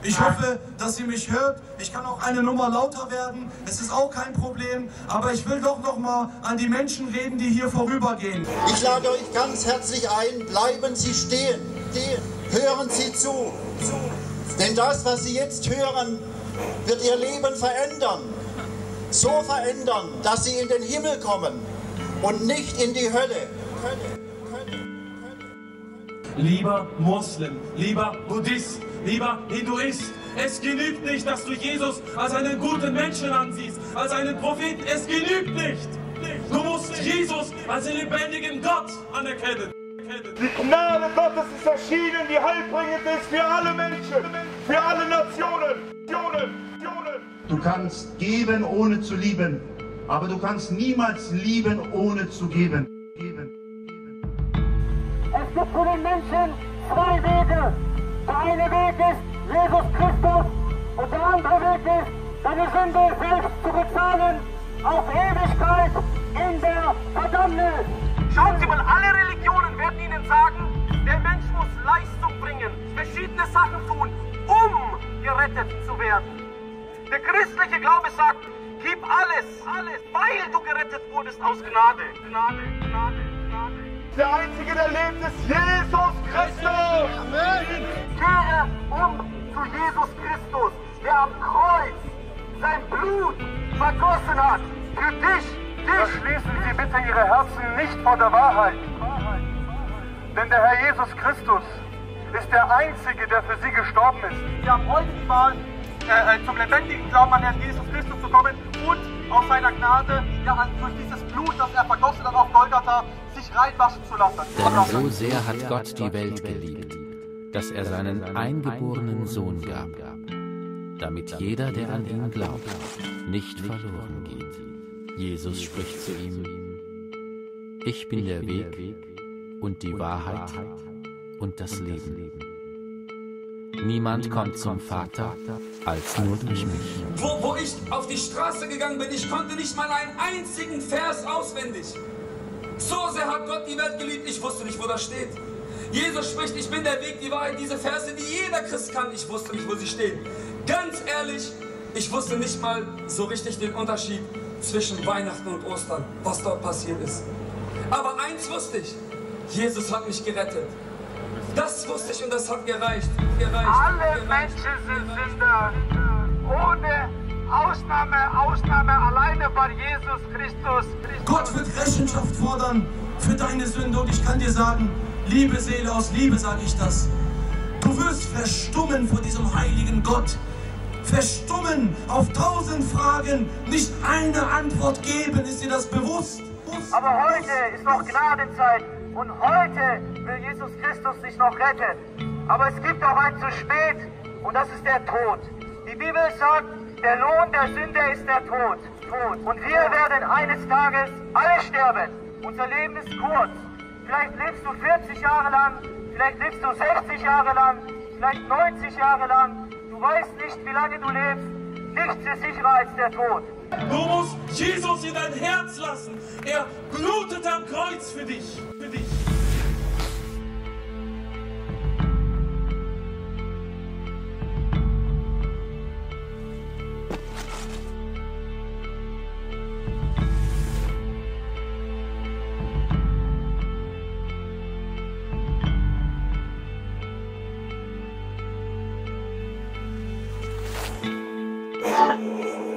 Ich hoffe, dass sie mich hört. Ich kann auch eine Nummer lauter werden. Es ist auch kein Problem. Aber ich will doch noch mal an die Menschen reden, die hier vorübergehen. Ich lade euch ganz herzlich ein, bleiben Sie stehen. Hören Sie zu. Denn das, was Sie jetzt hören, wird Ihr Leben verändern. So verändern, dass Sie in den Himmel kommen und nicht in die Hölle. Lieber Muslim, lieber Buddhist, lieber Hinduist, es genügt nicht, dass du Jesus als einen guten Menschen ansiehst, als einen Propheten. Es genügt nicht. Du musst Jesus als den lebendigen Gott anerkennen. Die Gnade Gottes ist erschienen, die heilbringend ist für alle Menschen, für alle Nationen. Du kannst geben, ohne zu lieben, aber du kannst niemals lieben, ohne zu geben. Es gibt für den Menschen zwei Wege. Der eine Weg ist Jesus Christus und der andere Weg ist, seine Sünde selbst zu bezahlen, auf Ewigkeit in der Verdammnis. Schauen Sie mal, alle Religionen werden Ihnen sagen, der Mensch muss Leistung bringen, verschiedene Sachen tun, um gerettet zu werden. Der christliche Glaube sagt, gib alles, weil du gerettet wurdest aus Gnade. Der Einzige, der lebt, ist Jesus Christus. Amen. Kehre zu Jesus Christus, der am Kreuz sein Blut vergossen hat. Für dich. Verschließen Sie bitte Ihre Herzen nicht vor der Wahrheit. Denn der Herr Jesus Christus ist der Einzige, der für Sie gestorben ist. Wir haben heute die Wahl, zum lebendigen Glauben an Herrn Jesus Christus zu kommen und aus seiner Gnade, ja, durch dieses Blut, das er vergossen hat auf Golgatha, sich reinwaschen zu lassen. Denn so sehr hat Gott die Welt geliebt, dass er seinen eingeborenen Sohn gab, damit jeder, der an ihn glaubt, nicht verloren geht. Jesus spricht zu ihm: Ich bin der Weg und die Wahrheit und das Leben. Niemand kommt zum Vater als nur durch mich. Wo ich auf die Straße gegangen bin, ich konnte nicht mal einen einzigen Vers auswendig. So sehr hat Gott die Welt geliebt, ich wusste nicht, wo das steht. Jesus spricht, ich bin der Weg, die Wahrheit, diese Verse, die jeder Christ kann, ich wusste nicht, wo sie stehen. Ganz ehrlich, ich wusste nicht mal so richtig den Unterschied zwischen Weihnachten und Ostern, was dort passiert ist. Aber eins wusste ich, Jesus hat mich gerettet. Das wusste ich und das hat gereicht. Alle Menschen sind Sünder. Ohne Ausnahme, alleine war Jesus Christus. Gott wird Rechenschaft fordern für deine Sünde und ich kann dir sagen, liebe Seele, aus Liebe sage ich das. Du wirst verstummen vor diesem heiligen Gott. Verstummen, auf 1000 Fragen nicht eine Antwort geben, ist dir das bewusst? Aber heute ist noch Gnadenzeit und heute will Jesus Christus dich noch retten. Aber es gibt auch ein zu spät und das ist der Tod. Die Bibel sagt, der Lohn der Sünde ist der Tod. Und wir werden eines Tages alle sterben. Unser Leben ist kurz. Vielleicht lebst du 40 Jahre lang, vielleicht lebst du 60 Jahre lang, vielleicht 90 Jahre lang. Du weißt nicht, wie lange du lebst. Nichts ist sicherer als der Tod. Du musst Jesus in dein Herz lassen. Er blutet am Kreuz für dich. Ja.